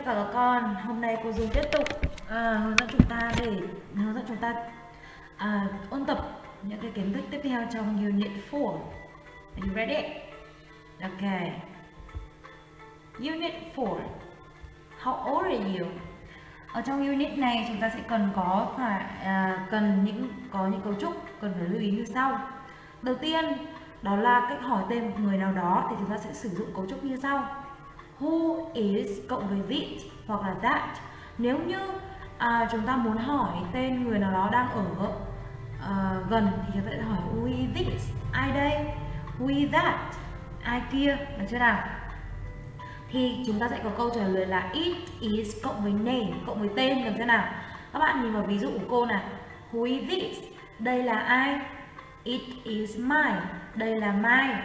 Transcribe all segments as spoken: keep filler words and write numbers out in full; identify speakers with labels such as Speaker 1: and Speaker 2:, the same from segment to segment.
Speaker 1: tất cả các con. Hôm nay cô Dương tiếp tục à, hướng dẫn chúng ta để hướng dẫn chúng ta à, ôn tập những cái kiến thức tiếp theo trong Unit four. Are you ready? Okay. Unit four. How old are you? Ở trong unit này chúng ta sẽ cần có phải à, cần những có những cấu trúc cần phải lưu ý như sau. Đầu tiên đó là cách hỏi tên một người nào đó thì chúng ta sẽ sử dụng cấu trúc như sau: who is cộng với this hoặc là that. Nếu như à, chúng ta muốn hỏi tên người nào đó đang ở à, gần thì chúng ta sẽ hỏi who is this, ai đây, who is that, ai kia, được chưa nào? Thì chúng ta sẽ có câu trả lời là it is cộng với name, cộng với tên, được chưa nào? Các bạn nhìn vào ví dụ của cô này, who is this, đây là ai? It is mine, đây là mine.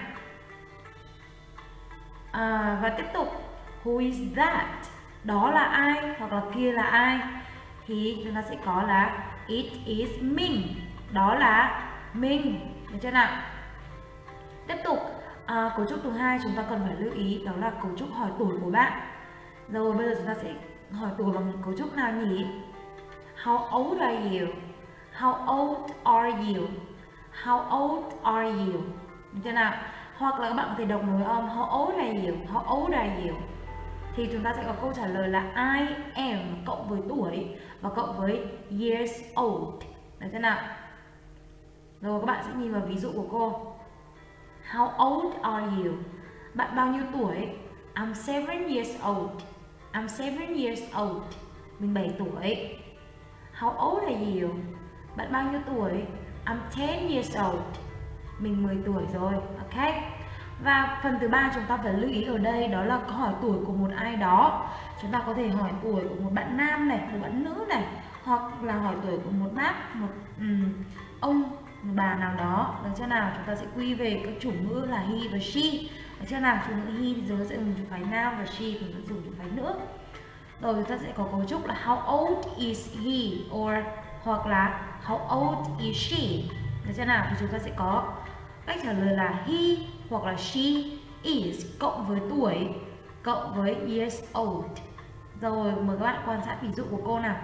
Speaker 1: À, và tiếp tục, who is that, đó là ai hoặc là kia là ai, thì chúng ta sẽ có là it is mình, đó là mình, được chưa nào? Tiếp tục, à, cấu trúc thứ hai chúng ta cần phải lưu ý đó là cấu trúc hỏi tuổi của bạn. Rồi bây giờ chúng ta sẽ hỏi tuổi bằng cấu trúc nào nhỉ? How old are you? How old are you? How old are you? Được chưa nào? Hoặc là các bạn có thể đọc nối âm how old are you? How old are you? Thì chúng ta sẽ có câu trả lời là I am cộng với tuổi và cộng với years old. Được chưa nào? Rồi các bạn sẽ nhìn vào ví dụ của cô. How old are you? Bạn bao nhiêu tuổi? I'm seven years old. I'm seven years old. Mình bảy tuổi. How old are you? Bạn bao nhiêu tuổi? I'm ten years old. Mình mười tuổi rồi. Ok. Và phần thứ ba chúng ta phải lưu ý ở đây đó là hỏi tuổi của một ai đó. Chúng ta có thể hỏi tuổi của một bạn nam này, một bạn nữ này, hoặc là hỏi tuổi của một bác, một um, ông, một bà nào đó. Được chưa nào? Chúng ta sẽ quy về các chủ ngữ là he và she. Được chưa nào? Chủ ngữ he thì giờ sẽ dùng chủ phái nam và she thì sẽ dùng chủ phái nữ. Rồi chúng ta sẽ có cấu trúc là how old is he or hoặc là how old is she. Được chưa nào? Thì chúng ta sẽ có cách trả lời là he hoặc là she is cộng với tuổi cộng với years old. Rồi mời các bạn quan sát ví dụ của cô nào.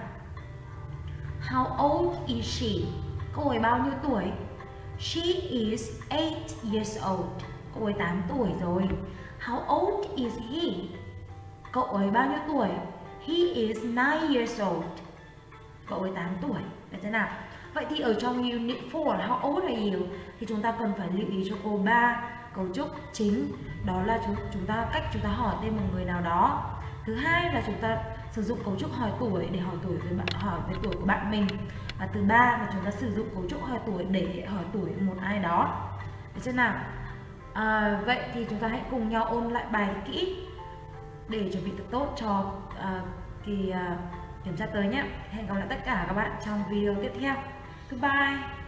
Speaker 1: How old is she? Cô ấy bao nhiêu tuổi? She is eight years old. Cô ấy tám tuổi rồi. How old is he? Cậu ấy bao nhiêu tuổi? He is nine years old. Cậu ấy tám tuổi. Được chưa nào? Vậy thì ở trong Unit four, how old are you? Thì chúng ta cần phải lưu ý cho cô ba cấu trúc chính. Đó là chúng, chúng ta cách chúng ta hỏi tên một người nào đó. Thứ hai là chúng ta sử dụng cấu trúc hỏi tuổi để hỏi tuổi với bạn, hỏi về tuổi của bạn mình. Và thứ ba là chúng ta sử dụng cấu trúc hỏi tuổi để hỏi tuổi một ai đó. Được chưa nào? À, vậy thì chúng ta hãy cùng nhau ôn lại bài kỹ để chuẩn bị thật tốt cho uh, kỳ uh, kiểm tra tới nhé. Hẹn gặp lại tất cả các bạn trong video tiếp theo. Goodbye.